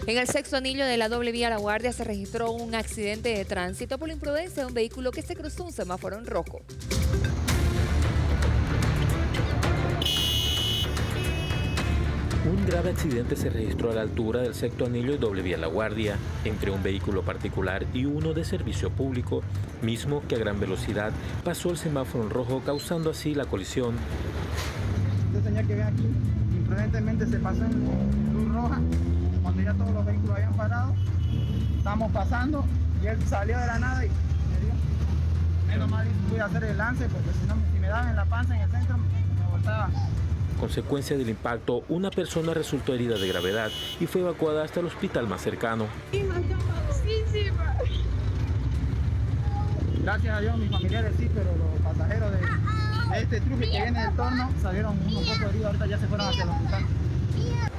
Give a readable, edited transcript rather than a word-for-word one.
En el sexto anillo de la doble vía La Guardia se registró un accidente de tránsito por la imprudencia de un vehículo que se cruzó un semáforo en rojo. Un grave accidente se registró a la altura del sexto anillo y doble vía La Guardia entre un vehículo particular y uno de servicio público, mismo que a gran velocidad pasó el semáforo en rojo, causando así la colisión. Este señor que ve aquí imprudentemente se pasó en luz roja cuando ya todos los vehículos habían parado. Estamos pasando y él salió de la nada y me dio. Menos mal pude hacer el lance porque si no, si me daban en la panza en el centro me voltaba. Consecuencia del impacto, una persona resultó herida de gravedad y fue evacuada hasta el hospital más cercano. Gracias a Dios, mis familiares sí, pero los pasajeros de este truque que viene del torno salieron un poco heridos, ahorita ya se fueron hacia el hospital.